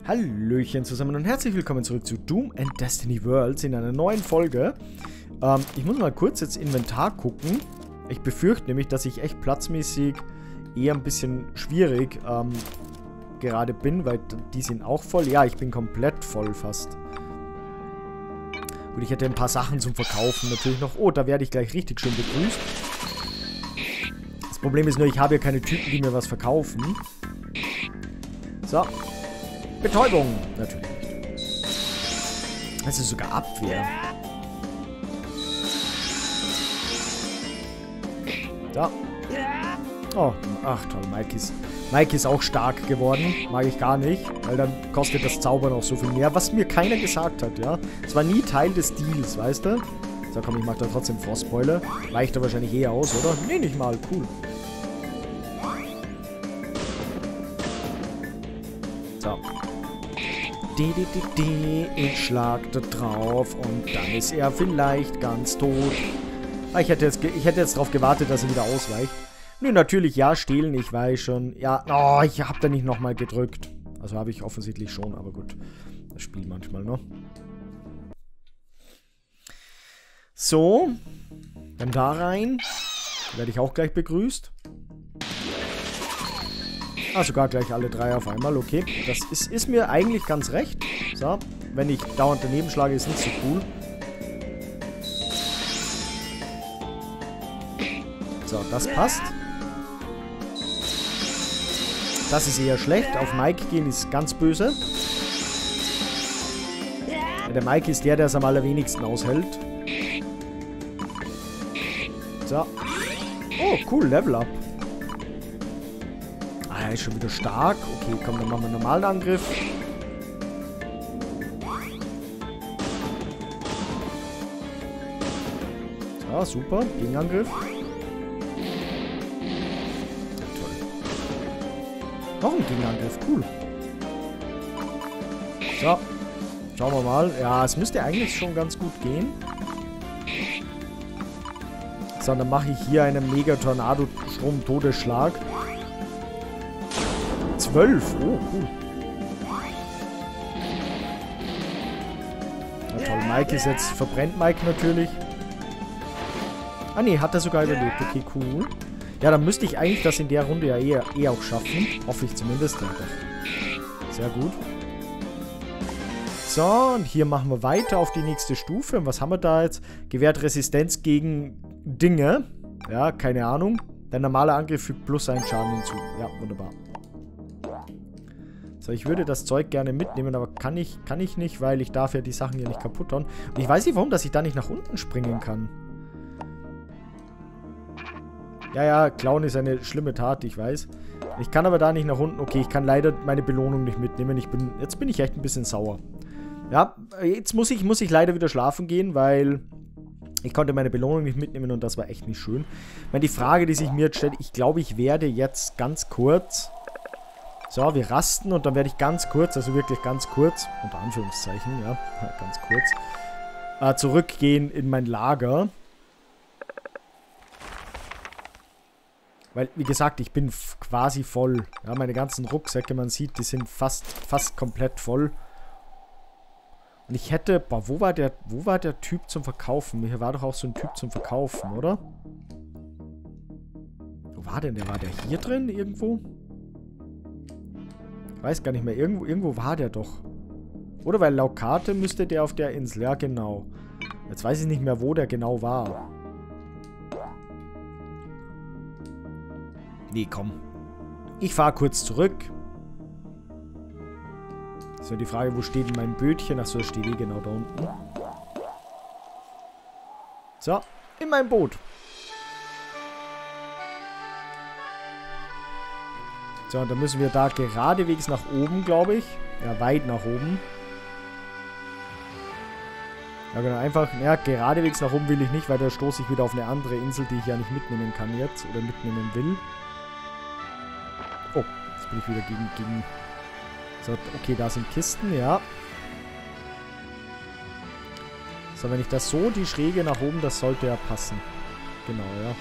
Hallöchen zusammen und herzlich willkommen zurück zu Doom and Destiny Worlds in einer neuen Folge. Ich muss mal kurz jetzt Inventar gucken. Ich befürchte nämlich, dass ich echt platzmäßig eher ein bisschen schwierig gerade bin, weil die sind auch voll. Ja, ich bin komplett voll fast. Gut, ich hätte ein paar Sachen zum Verkaufen natürlich noch. Oh, da werde ich gleich richtig schön begrüßt. Das Problem ist nur, ich habe ja keine Typen, die mir was verkaufen. So. Betäubung, natürlich nicht. Das ist sogar Abwehr. So. Oh, ach toll, Mike ist auch stark geworden. Mag ich gar nicht, weil dann kostet das Zaubern auch so viel mehr. Was mir keiner gesagt hat, ja. Es war nie Teil des Deals, weißt du? So, komm, ich mach da trotzdem Frostbeule. Weicht da wahrscheinlich eh aus, oder? Nee, nicht mal. Cool. So. Ich schlag da drauf und dann ist er vielleicht ganz tot. Ich hätte jetzt darauf gewartet, dass er wieder ausweicht. Nö, natürlich, ja, stehlen, ich weiß schon. Ja, oh, ich habe da nicht nochmal gedrückt. Also habe ich offensichtlich schon, aber gut. Das Spiel manchmal, ne? So. Dann da rein. Werde ich auch gleich begrüßt. Ah, sogar gleich alle drei auf einmal, okay. Das ist mir eigentlich ganz recht. So, wenn ich dauernd daneben schlage, ist nicht so cool. So, das passt. Das ist eher schlecht. Auf Mike gehen ist ganz böse. Ja, der Mike ist der es am allerwenigsten aushält. So. Oh, cool, Level Up. Ah, er ist schon wieder stark. Okay, komm, dann machen wir einen normalen Angriff. So, super. Gegenangriff. Noch ein Gegenangriff, cool. So, schauen wir mal. Ja, es müsste eigentlich schon ganz gut gehen. So, dann mache ich hier einen Mega-Tornado-Strom-Todesschlag. 12, oh, cool. Na toll, Mike ist jetzt, verbrennt Mike natürlich. Ah ne, hat er sogar überlebt, okay, cool. Ja, dann müsste ich eigentlich das in der Runde ja eh auch schaffen. Hoffe ich zumindest. Ja, doch. Sehr gut. So, und hier machen wir weiter auf die nächste Stufe. Und was haben wir da jetzt? Gewährt Resistenz gegen Dinge. Ja, keine Ahnung. Der normale Angriff fügt +1 Schaden hinzu. Ja, wunderbar. So, ich würde das Zeug gerne mitnehmen, aber kann ich nicht, weil ich darf ja die Sachen hier nicht kaputt hauen. Und ich weiß nicht, warum, dass ich da nicht nach unten springen kann. Ja, ja, klauen ist eine schlimme Tat, ich weiß. Ich kann aber da nicht nach unten. Okay, ich kann leider meine Belohnung nicht mitnehmen. Jetzt bin ich echt ein bisschen sauer. Ja, jetzt muss ich leider wieder schlafen gehen, weil ich konnte meine Belohnung nicht mitnehmen und das war echt nicht schön. Ich meine, die Frage, die sich mir jetzt stellt, ich glaube, ich werde jetzt ganz kurz... So, wir rasten und dann werde ich ganz kurz, also wirklich ganz kurz, unter Anführungszeichen, ja, ganz kurz, zurückgehen in mein Lager. Weil, wie gesagt, ich bin quasi voll. Ja, meine ganzen Rucksäcke, man sieht, die sind fast komplett voll. Und ich hätte... Boah, wo war der Typ zum Verkaufen? Hier war doch auch so ein Typ zum Verkaufen, oder? Wo war denn der? War der hier drin irgendwo? Ich weiß gar nicht mehr. Irgendwo war der doch. Oder weil laut Karte müsste der auf der Insel. Ja, genau. Jetzt weiß ich nicht mehr, wo der genau war. Nee, komm. Ich fahre kurz zurück. So, die Frage, wo steht denn mein Bötchen? Achso, das steht eh genau da unten. So, in meinem Boot. So, und dann müssen wir da geradewegs nach oben, glaube ich. Ja, weit nach oben. Ja, genau, einfach, ja, geradewegs nach oben will ich nicht, weil da stoße ich wieder auf eine andere Insel, die ich ja nicht mitnehmen kann jetzt. Oder mitnehmen will. Oh, jetzt bin ich wieder gegen... So, okay, da sind Kisten, ja. So, wenn ich das so, die Schräge nach oben, das sollte ja passen. Genau, ja.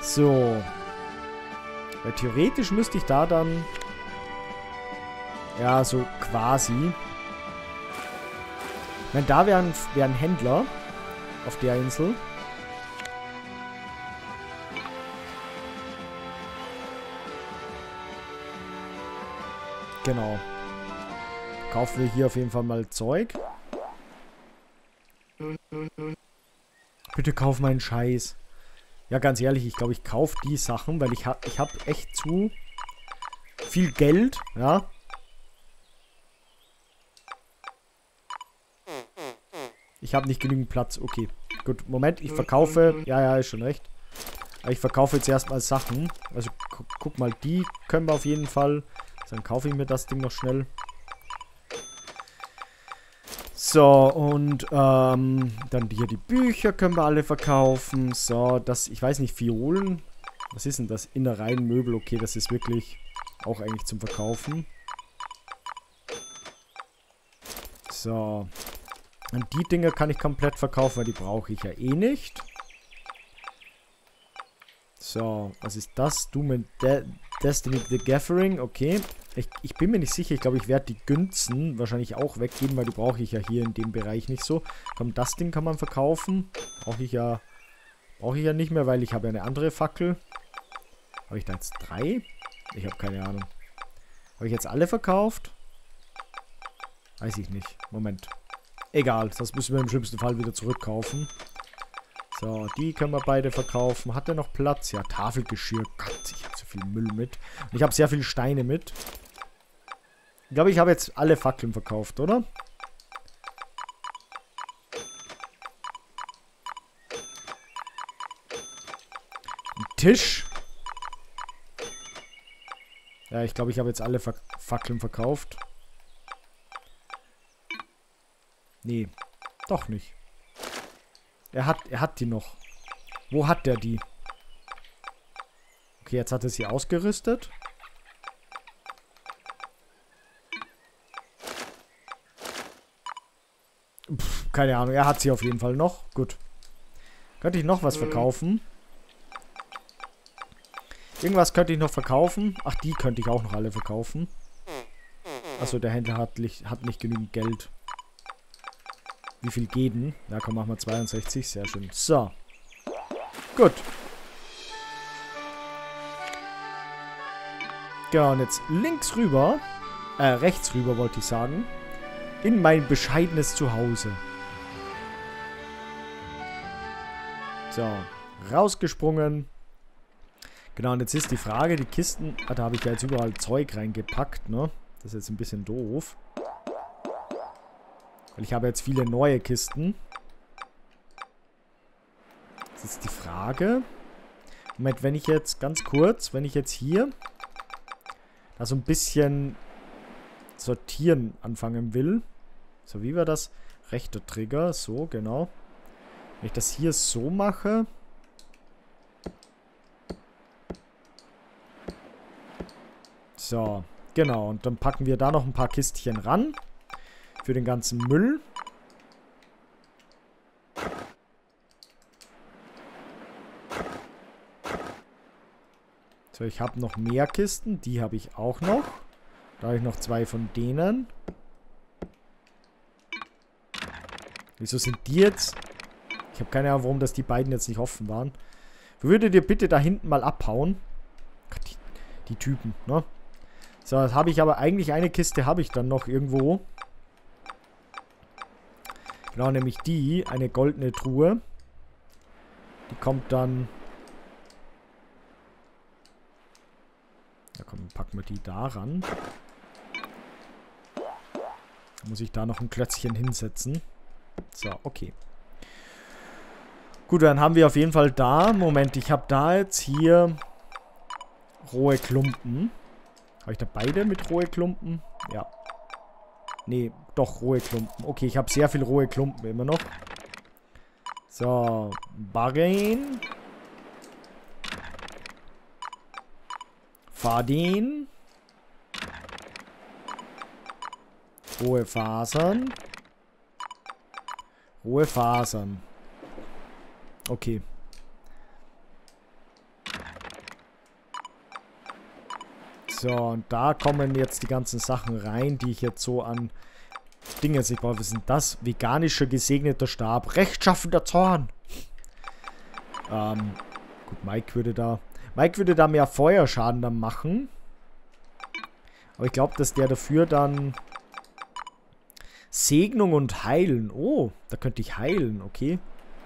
So. Weil theoretisch müsste ich da dann... Ja, so quasi. Ich meine, da wären Händler auf der Insel. Genau. Kaufen wir hier auf jeden Fall mal Zeug. Bitte kauf meinen Scheiß. Ja, ganz ehrlich, ich glaube, ich kaufe die Sachen, weil ich hab echt zu viel Geld, ja. Ich habe nicht genügend Platz. Okay, gut. Moment, ich verkaufe... Ja, ist schon recht. Aber ich verkaufe jetzt erstmal Sachen. Also, guck mal, die können wir auf jeden Fall... Dann kaufe ich mir das Ding noch schnell. So, und dann hier die Bücher können wir alle verkaufen. So, das, ich weiß nicht, Fiolen. Was ist denn das? Innereienmöbel. Okay, das ist wirklich auch eigentlich zum Verkaufen. So. Und die Dinge kann ich komplett verkaufen, weil die brauche ich ja eh nicht. So, was ist das? Doom and Destiny the Gathering. Okay. Ich bin mir nicht sicher. Ich glaube, ich werde die Günzen wahrscheinlich auch weggeben, weil die brauche ich ja hier in dem Bereich nicht so. Komm, das Ding kann man verkaufen. Brauche ich ja nicht mehr, weil ich habe ja eine andere Fackel. Habe ich da jetzt 3? Ich habe keine Ahnung. Habe ich jetzt alle verkauft? Weiß ich nicht. Moment. Egal, das müssen wir im schlimmsten Fall wieder zurückkaufen. So, die können wir beide verkaufen. Hat der noch Platz? Ja, Tafelgeschirr. Gott, ich habe so viel Müll mit. Und ich habe sehr viele Steine mit. Ich glaube, ich habe jetzt alle Fackeln verkauft, oder? Ein Tisch. Ja, ich glaube, ich habe jetzt alle Fackeln verkauft. Nee, doch nicht. Er hat die noch. Wo hat der die? Okay, jetzt hat er sie ausgerüstet. Pff, keine Ahnung, er hat sie auf jeden Fall noch. Gut. Könnte ich noch was verkaufen? Irgendwas könnte ich noch verkaufen. Ach, die könnte ich auch noch alle verkaufen. Achso, der Händler hat nicht genügend Geld. Wie viel geht denn? Ja, komm, machen wir 62. Sehr schön. So. Gut. Genau, und jetzt links rüber. Rechts rüber wollte ich sagen. In mein bescheidenes Zuhause. So. Rausgesprungen. Genau, und jetzt ist die Frage, die Kisten... Ah, da habe ich ja jetzt überall Zeug reingepackt, ne? Das ist jetzt ein bisschen doof. Weil ich habe jetzt viele neue Kisten. Das ist die Frage. Moment, wenn ich jetzt, ganz kurz, wenn ich jetzt hier da so ein bisschen sortieren anfangen will. So, wie war das? Rechter Trigger, so, genau. Wenn ich das hier so mache. So, genau. Und dann packen wir da noch ein paar Kistchen ran. Für den ganzen Müll. So, ich habe noch mehr Kisten. Die habe ich auch noch. Da habe ich noch 2 von denen. Wieso sind die jetzt... Ich habe keine Ahnung, warum das die beiden jetzt nicht offen waren. Würdet ihr bitte da hinten mal abhauen? Gott, die Typen, ne? So, das habe ich aber eigentlich... Eine Kiste habe ich dann noch irgendwo. Genau, nämlich die, eine goldene Truhe. Die kommt dann... Ja komm, packen wir die da ran. Dann muss ich da noch ein Klötzchen hinsetzen. So, okay. Gut, dann haben wir auf jeden Fall da... Moment, ich habe da jetzt hier rohe Klumpen. Habe ich da beide mit rohe Klumpen? Ja. Nee, doch, rohe Klumpen. Okay, ich habe sehr viel rohe Klumpen immer noch. So, Bargain. Fadin. Rohe Fasern. Rohe Fasern. Okay. So, und da kommen jetzt die ganzen Sachen rein, die ich jetzt so an Dinge jetzt nicht brauche. Was ist denn das? Veganischer gesegneter Stab. Rechtschaffender Zorn. Gut, Mike würde da mehr Feuerschaden dann machen. Aber ich glaube, dass der dafür dann Segnung und Heilen. Oh, da könnte ich heilen, okay.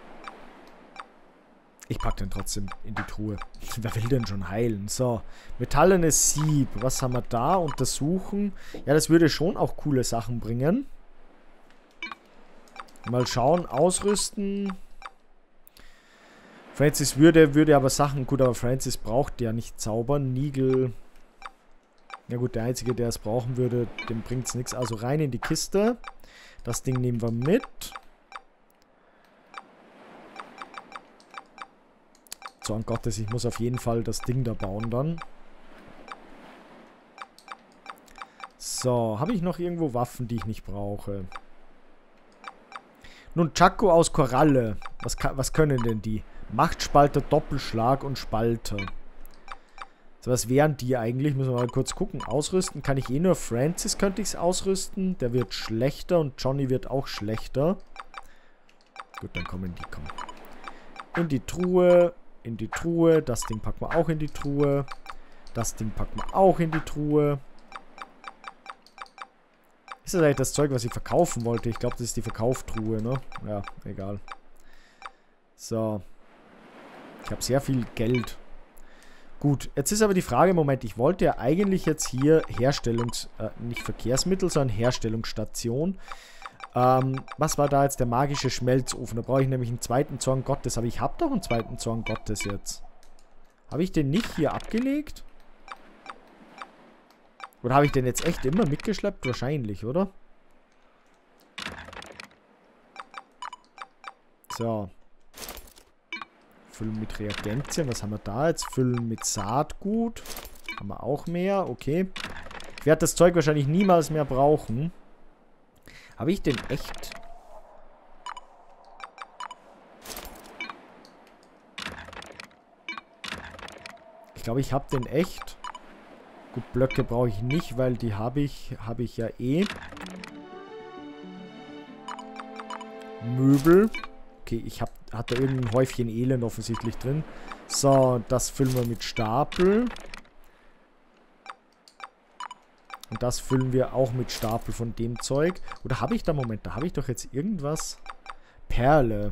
Ich packe den trotzdem in die Truhe. Wer will denn schon heilen? So, metallenes Sieb. Was haben wir da? Untersuchen. Ja, das würde schon auch coole Sachen bringen. Mal schauen. Ausrüsten. Francis würde aber Sachen... Gut, aber Francis braucht ja nicht zaubern. Nigel... Ja gut, der Einzige, der es brauchen würde, dem bringt es nichts. Also rein in die Kiste. Das Ding nehmen wir mit. Zorn Gottes, ich muss auf jeden Fall das Ding da bauen dann. So, habe ich noch irgendwo Waffen, die ich nicht brauche? Nun, Chaco aus Koralle. Was können denn die? Machtspalter, Doppelschlag und Spalter. So, was wären die eigentlich? Müssen wir mal kurz gucken. Ausrüsten kann ich eh nur. Francis könnte ich es ausrüsten. Der wird schlechter und Johnny wird auch schlechter. Gut, dann kommen die. Komm. In die Truhe. In die Truhe. Das Ding packen wir auch in die Truhe. Das Ding packen wir auch in die Truhe. Ist das eigentlich das Zeug, was ich verkaufen wollte? Ich glaube, das ist die Verkauftruhe, ne? Ja, egal. So. Ich habe sehr viel Geld. Gut, jetzt ist aber die Frage, Moment, ich wollte ja eigentlich jetzt hier nicht Verkehrsmittel, sondern Herstellungsstation. Was war da jetzt der magische Schmelzofen? Da brauche ich nämlich einen zweiten Zorn Gottes. Aber ich habe doch einen zweiten Zorn Gottes jetzt. Habe ich den nicht hier abgelegt? Oder habe ich den jetzt echt immer mitgeschleppt? Wahrscheinlich, oder? So. Füllen mit Reagenzien. Was haben wir da jetzt? Füllen mit Saatgut. Haben wir auch mehr. Okay. Ich werde das Zeug wahrscheinlich niemals mehr brauchen. Habe ich den echt? Ich glaube, ich habe den echt. Gut, Blöcke brauche ich nicht, weil die habe ich ja eh. Möbel. Okay, hatte irgendein Häufchen Elend offensichtlich drin. So, das füllen wir mit Stapel. Und das füllen wir auch mit Stapel von dem Zeug. Oder habe ich da, Moment, da habe ich doch jetzt irgendwas. Perle.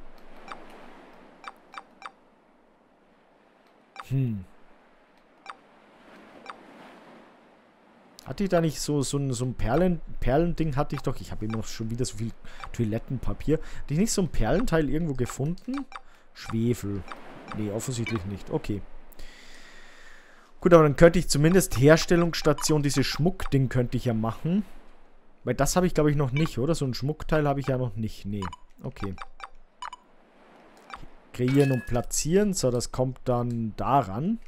Hatte ich da nicht so ein Perlending hatte ich doch. Ich habe immer noch schon wieder so viel Toilettenpapier. Hatte ich nicht so ein Perlenteil irgendwo gefunden? Schwefel. Nee, offensichtlich nicht. Okay. Gut, aber dann könnte ich zumindest Herstellungsstation, dieses Schmuckding könnte ich ja machen. Weil das habe ich, glaube ich, noch nicht, oder? So ein Schmuckteil habe ich ja noch nicht. Nee. Okay. Kreieren und platzieren. So, das kommt dann daran.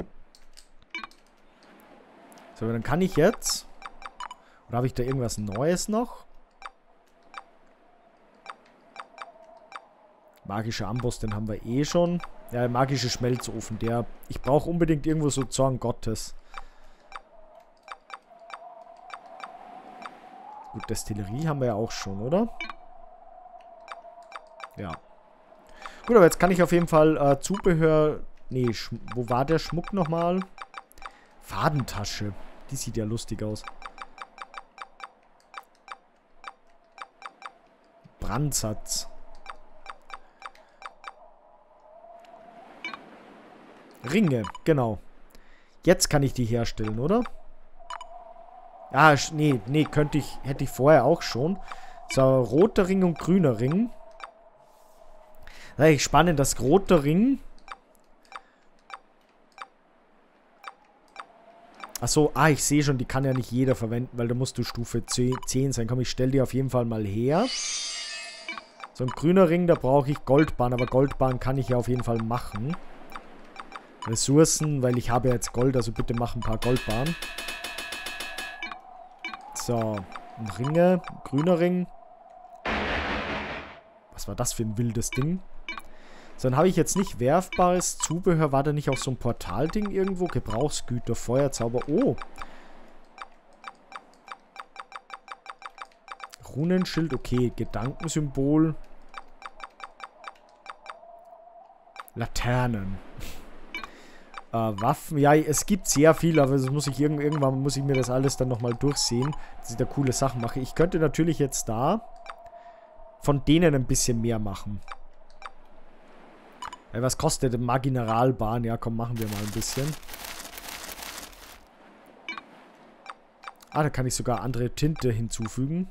So, dann kann ich jetzt... Oder habe ich da irgendwas Neues noch? Magischer Amboss, den haben wir eh schon. Ja, der magische Schmelzofen, der... Ich brauche unbedingt irgendwo so Zorn Gottes. Gut, Destillerie haben wir ja auch schon, oder? Ja. Gut, aber jetzt kann ich auf jeden Fall Zubehör... Nee, wo war der Schmuck nochmal? Fadentasche. Die sieht ja lustig aus. Brandsatz. Ringe, genau. Jetzt kann ich die herstellen, oder? Ah, nee, hätte ich vorher auch schon. So, roter Ring und grüner Ring. Das ist eigentlich spannend, das rote Ring. Achso, ich sehe schon, die kann ja nicht jeder verwenden, weil da musst du Stufe 10 sein. Komm, ich stelle die auf jeden Fall mal her. So, ein grüner Ring, da brauche ich Goldbahn, aber Goldbahn kann ich ja auf jeden Fall machen. Ressourcen, weil ich habe ja jetzt Gold, also bitte mach ein paar Goldbahnen. So, ein Ringe, grüner Ring. Was war das für ein wildes Ding? So, dann habe ich jetzt nicht werfbares Zubehör. War da nicht auch so ein Portalding irgendwo? Gebrauchsgüter, Feuerzauber. Oh. Runenschild, okay. Gedankensymbol. Laternen. Waffen. Ja, es gibt sehr viel, aber das muss ich irgendwann muss ich mir das alles dann nochmal durchsehen, dass ich da coole Sachen mache. Ich könnte natürlich jetzt da von denen ein bisschen mehr machen. Was kostet eine Magineralbahn? Ja, komm, machen wir mal ein bisschen. Ah, da kann ich sogar andere Tinte hinzufügen.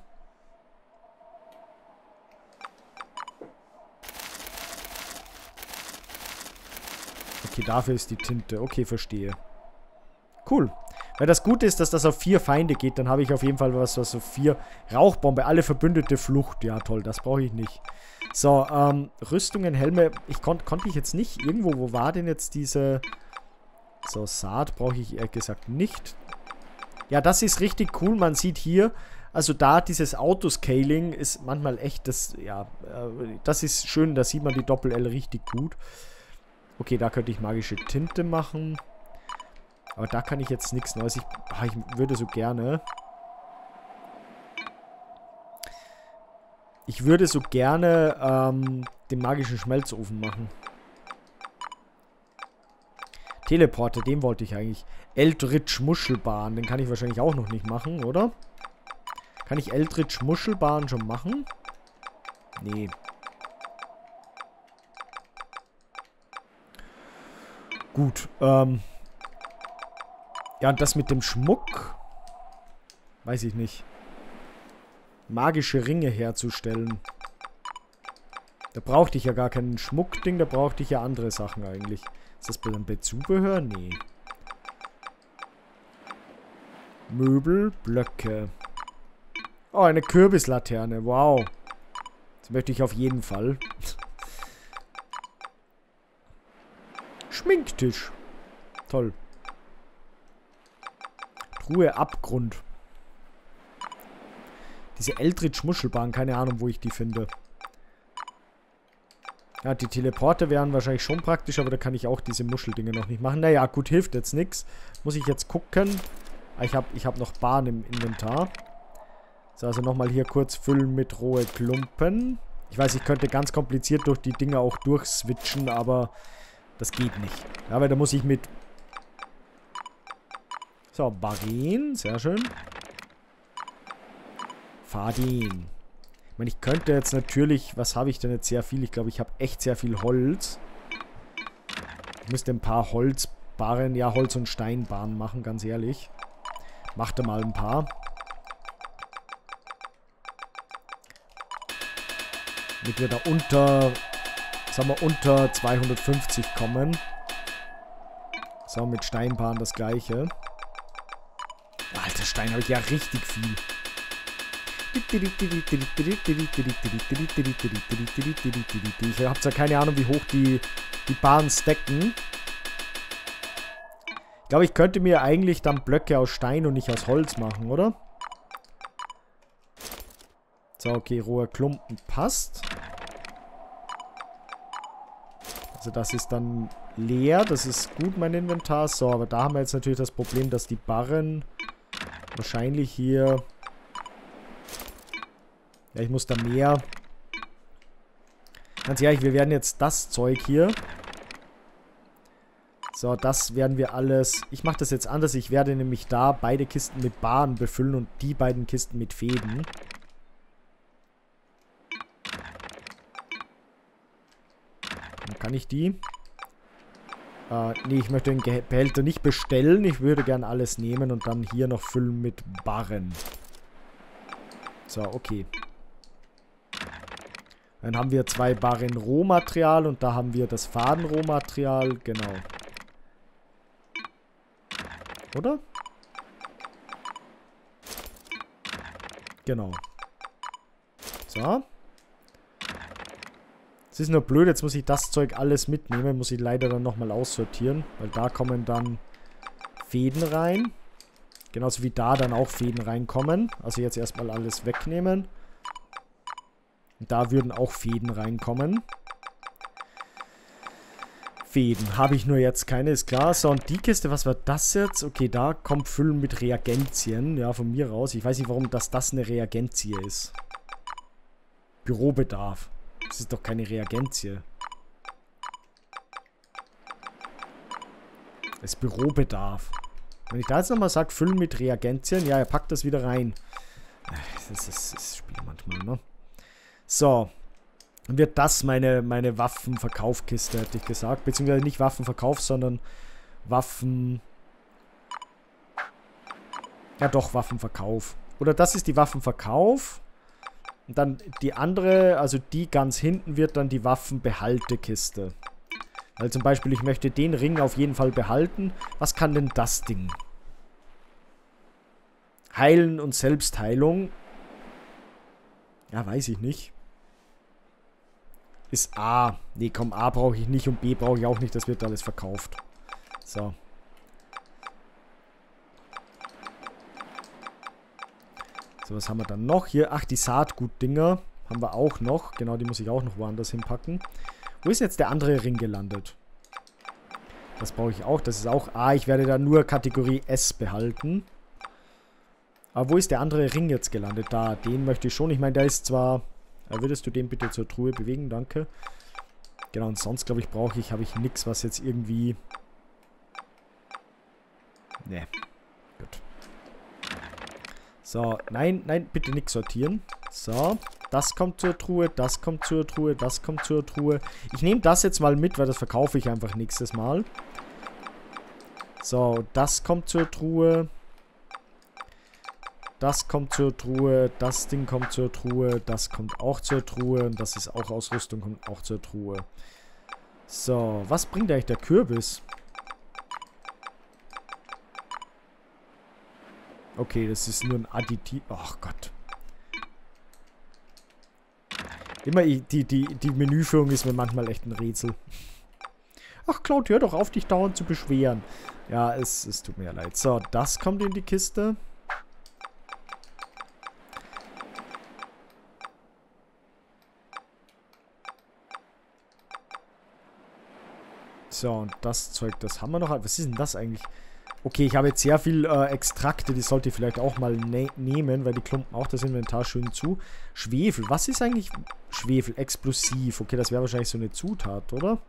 Okay, dafür ist die Tinte. Okay, verstehe. Cool. Weil das Gute ist, dass das auf 4 Feinde geht. Dann habe ich auf jeden Fall was auf 4. Rauchbombe, alle verbündete Flucht. Ja, toll, das brauche ich nicht. So, Rüstungen, Helme. Konnte ich jetzt nicht. Irgendwo, wo war denn jetzt diese... So, Saat brauche ich ehrlich gesagt nicht. Ja, das ist richtig cool. Man sieht hier, also da dieses Autoscaling ist manchmal echt das, ja, das ist schön. Da sieht man die Doppel-L richtig gut. Okay, da könnte ich magische Tinte machen. Aber da kann ich jetzt nichts Neues. Ich würde so gerne... Ich würde so gerne den magischen Schmelzofen machen. Teleporter, den wollte ich eigentlich. Eldritch Muschelbahn, den kann ich wahrscheinlich auch noch nicht machen, oder? Kann ich Eldritch Muschelbahn schon machen? Nee. Gut, ja, und das mit dem Schmuck? Weiß ich nicht. Magische Ringe herzustellen. Da brauchte ich ja gar kein Schmuckding, da brauchte ich ja andere Sachen eigentlich. Ist das dann bei Zubehör? Nee. Möbel, Blöcke. Oh, eine Kürbislaterne. Wow. Das möchte ich auf jeden Fall. Schminktisch. Toll. Truhe Abgrund. Diese Eldritch Muschelbahn, keine Ahnung, wo ich die finde. Ja, die Teleporter wären wahrscheinlich schon praktisch, aber da kann ich auch diese Muscheldinge noch nicht machen. Naja, gut, hilft jetzt nichts. Muss ich jetzt gucken. Ich hab noch Bahn im Inventar. So, also nochmal hier kurz füllen mit rohe Klumpen. Ich weiß, ich könnte ganz kompliziert durch die Dinger auch durchswitchen, aber das geht nicht. Ja, weil da muss ich mit... So, Barin, sehr schön. Fadin. Ich meine, ich könnte jetzt natürlich... Was habe ich denn jetzt sehr viel? Ich glaube, ich habe echt sehr viel Holz. Ich müsste ein paar Holzbarren, ja, Holz- und Steinbarren machen, ganz ehrlich. Macht mal ein paar. Damit wir da unter... Sagen wir, unter 250 kommen. So, mit Steinbarren das gleiche. Alter, Stein habe ich ja richtig viel. Ich habe zwar keine Ahnung, wie hoch die Bahnen stacken. Ich glaube, ich könnte mir eigentlich dann Blöcke aus Stein und nicht aus Holz machen, oder? So, okay, roher Klumpen passt. Also das ist dann leer. Das ist gut, mein Inventar. So, aber da haben wir jetzt natürlich das Problem, dass die Barren wahrscheinlich hier... Ja, ich muss da mehr... Ganz ehrlich, wir werden jetzt das Zeug hier... So, das werden wir alles... Ich mache das jetzt anders. Ich werde nämlich da beide Kisten mit Bahnen befüllen und die beiden Kisten mit Fäden. Dann kann ich die... nee, ich möchte den Behälter nicht bestellen. Ich würde gern alles nehmen und dann hier noch füllen mit Barren. So, okay. Dann haben wir 2 Barren Rohmaterial und da haben wir das Fadenrohmaterial. Genau. Oder? Genau. So. Es ist nur blöd, jetzt muss ich das Zeug alles mitnehmen. Muss ich leider dann nochmal aussortieren. Weil da kommen dann Fäden rein. Genauso wie da dann auch Fäden reinkommen. Also jetzt erstmal alles wegnehmen. Und da würden auch Fäden reinkommen. Fäden. Habe ich nur jetzt keine, ist klar. So, und die Kiste, was war das jetzt? Okay, da kommt Füllen mit Reagenzien. Ja, von mir raus. Ich weiß nicht, warum das eine Reagenzie ist. Bürobedarf. Das ist doch keine Reagenzie. Das ist Bürobedarf. Wenn ich da jetzt nochmal sage, Füllen mit Reagenzien, ja, er packt das wieder rein. Das ist das Spiel manchmal, ne? So. Wird das meine Waffenverkaufkiste, hätte ich gesagt. Beziehungsweise nicht Waffenverkauf, sondern Waffen... Ja doch, Waffenverkauf. Oder das ist die Waffenverkauf. Und dann die andere, also die ganz hinten, wird dann die Waffenbehaltekiste. Weil zum Beispiel, ich möchte den Ring auf jeden Fall behalten. Was kann denn das Ding? Heilen und Selbstheilung. Ja, weiß ich nicht. Ist A. Nee, komm, A brauche ich nicht und B brauche ich auch nicht. Das wird alles verkauft. So. So, was haben wir dann noch? Hier, ach, die Saatgutdinger haben wir auch noch. Genau, die muss ich auch noch woanders hinpacken. Wo ist jetzt der andere Ring gelandet? Das brauche ich auch. Das ist auch A. Ich werde da nur Kategorie S behalten. Aber wo ist der andere Ring jetzt gelandet? Da, den möchte ich schon. Ich meine, der ist zwar... Würdest du den bitte zur Truhe bewegen? Danke. Genau, und sonst, glaube ich, habe ich nichts, was jetzt irgendwie... Ne. Gut. So, nein, nein, bitte nichts sortieren. So, das kommt zur Truhe, das kommt zur Truhe, das kommt zur Truhe. Ich nehme das jetzt mal mit, weil das verkaufe ich einfach nächstes Mal. So, das kommt zur Truhe. Das kommt zur Truhe, das Ding kommt zur Truhe, das kommt auch zur Truhe und das ist auch Ausrüstung, kommt auch zur Truhe. So, was bringt eigentlich der Kürbis? Okay, das ist nur ein Additiv. Ach Gott. Immer die Menüführung ist mir manchmal echt ein Rätsel. Ach Claude, hör doch auf, dich dauernd zu beschweren. Ja, es tut mir leid. So, das kommt in die Kiste. So, und das Zeug, das haben wir noch. Was ist denn das eigentlich? Okay, ich habe jetzt sehr viel Extrakte, die sollte ich vielleicht auch mal nehmen, weil die klumpen auch das Inventar schön zu. Schwefel, was ist eigentlich Schwefel? Explosiv. Okay, das wäre wahrscheinlich so eine Zutat, oder?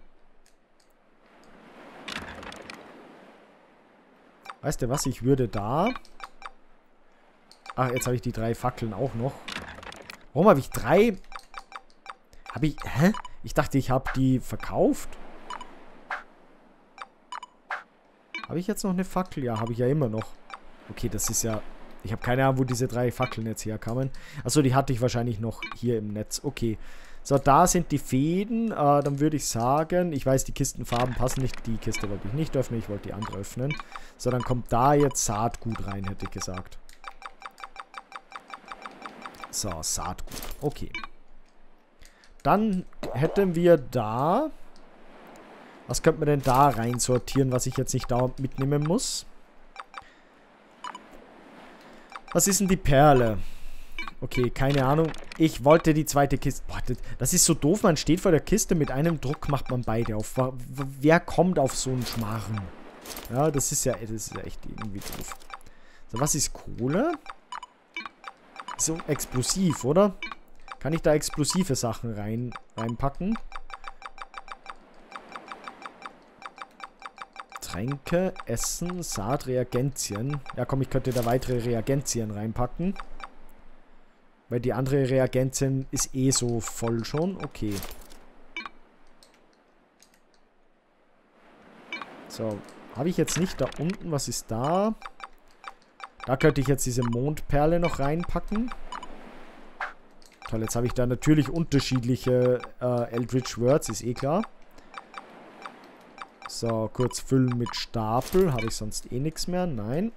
Weißt du was, ich würde da... Ach, jetzt habe ich die 3 Fackeln auch noch. Warum habe ich 3... Habe ich... Hä? Ich dachte, ich habe die verkauft. Habe ich jetzt noch eine Fackel? Ja, habe ich ja immer noch. Okay, das ist ja... Ich habe keine Ahnung, wo diese 3 Fackeln jetzt herkamen. Achso, die hatte ich wahrscheinlich noch hier im Netz. Okay. So, da sind die Fäden. Dann würde ich sagen... Ich weiß, die Kistenfarben passen nicht. Die Kiste wollte ich nicht öffnen. Ich wollte die andere öffnen. So, dann kommt da jetzt Saatgut rein, hätte ich gesagt. So, Saatgut. Okay. Dann hätten wir da... Was könnte man denn da rein sortieren, was ich jetzt nicht dauernd mitnehmen muss? Was ist denn die Perle? Okay, keine Ahnung. Ich wollte die zweite Kiste... Boah, das ist so doof. Man steht vor der Kiste, mit einem Druck macht man beide auf. Wer kommt auf so einen Schmarren? Ja, das ist ja echt irgendwie doof. So, was ist Kohle? So explosiv, oder? Kann ich da explosive Sachen reinpacken? Tränke, Essen, Saat, Reagenzien. Ja, komm, ich könnte da weitere Reagenzien reinpacken. Weil die andere Reagenzien ist eh so voll schon. Okay. So, habe ich jetzt nicht da unten. Was ist da? Da könnte ich jetzt diese Mondperle noch reinpacken. Toll, jetzt habe ich da natürlich unterschiedliche Eldritch Words, ist eh klar. So, kurz füllen mit Stapel. Habe ich sonst eh nichts mehr? Nein.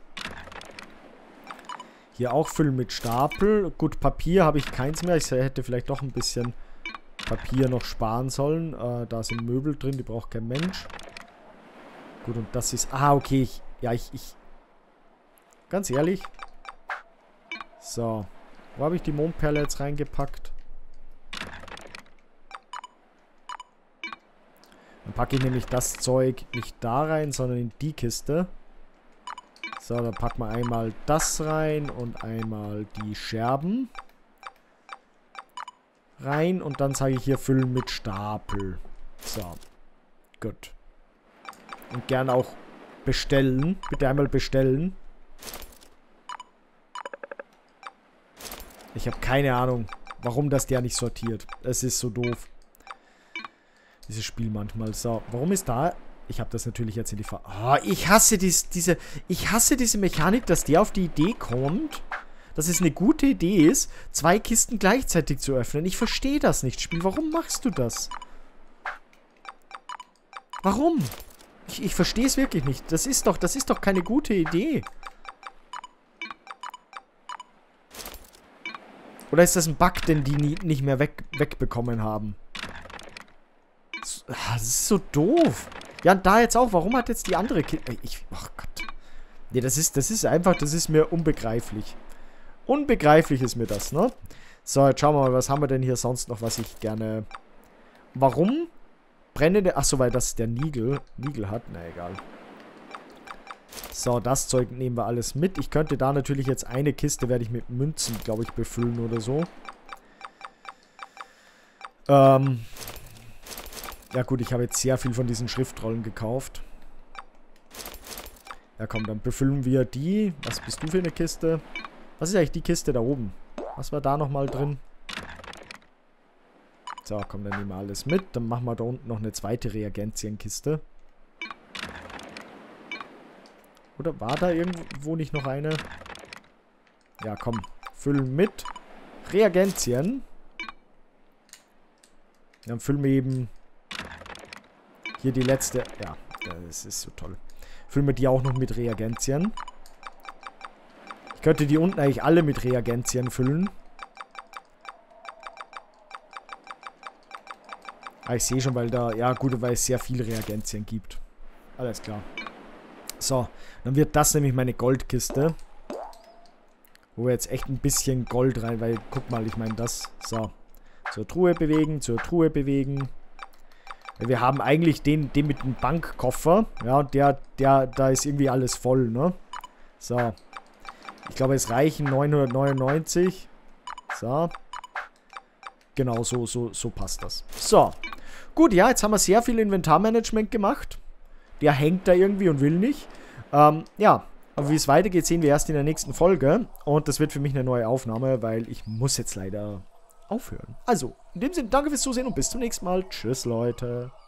Hier auch füllen mit Stapel. Gut, Papier habe ich keins mehr. Ich hätte vielleicht doch ein bisschen Papier noch sparen sollen. Da sind Möbel drin, die braucht kein Mensch. Gut, und das ist... Ah, okay. Ganz ehrlich. So. Wo habe ich die Mondperle jetzt reingepackt? Dann packe ich nämlich das Zeug nicht da rein, sondern in die Kiste. So, dann packen wir einmal das rein und einmal die Scherben rein. Und dann sage ich hier füllen mit Stapel. So, gut. Und gern auch bestellen. Bitte einmal bestellen. Ich habe keine Ahnung, warum das der nicht sortiert. Es ist so doof. Dieses Spiel manchmal. So, warum ist da... Ich habe das natürlich jetzt in die ich hasse diese Mechanik, dass der auf die Idee kommt, dass es eine gute Idee ist, 2 Kisten gleichzeitig zu öffnen. Ich verstehe das nicht, Spiel. Warum machst du das? Warum? Ich verstehe es wirklich nicht. Das ist doch keine gute Idee. Oder ist das ein Bug, den die nicht mehr wegbekommen haben? Das ist so doof. Ja, und da jetzt auch. Warum hat jetzt die andere Kiste... Ach Gott. Nee, das ist mir unbegreiflich. Unbegreiflich ist mir das, ne? So, jetzt schauen wir mal, was haben wir denn hier sonst noch, was ich gerne... Warum? Brennende... Achso, weil das der Nigel hat. Na, egal. So, das Zeug nehmen wir alles mit. Ich könnte da natürlich jetzt eine Kiste, werde ich mit Münzen, glaube ich, befüllen oder so. Ja gut, ich habe jetzt sehr viel von diesen Schriftrollen gekauft. Ja komm, dann befüllen wir die. Was bist du für eine Kiste? Was ist eigentlich die Kiste da oben? Was war da nochmal drin? So, komm, dann nehmen wir alles mit. Dann machen wir da unten noch eine zweite Reagenzienkiste. Oder war da irgendwo nicht noch eine? Ja, komm. Füllen mit Reagenzien. Dann füllen wir eben hier die letzte. Ja, das ist so toll. Füllen wir die auch noch mit Reagenzien. Ich könnte die unten eigentlich alle mit Reagenzien füllen. Ah, ich sehe schon, weil da... Ja, gut, weil es sehr viele Reagenzien gibt. Alles klar. So, dann wird das nämlich meine Goldkiste. Wo wir jetzt echt ein bisschen Gold rein... Weil, guck mal, ich meine das... So. Zur Truhe bewegen, zur Truhe bewegen. Wir haben eigentlich den mit dem Bankkoffer. Ja, und da ist irgendwie alles voll, ne? So. Ich glaube, es reichen 999. So. Genau, so passt das. So. Gut, ja, jetzt haben wir sehr viel Inventarmanagement gemacht. Der hängt da irgendwie und will nicht. Ja, aber wie es weitergeht, sehen wir erst in der nächsten Folge. Und das wird für mich eine neue Aufnahme, weil ich muss jetzt leider aufhören. Also, in dem Sinne, danke fürs Zusehen und bis zum nächsten Mal. Tschüss, Leute.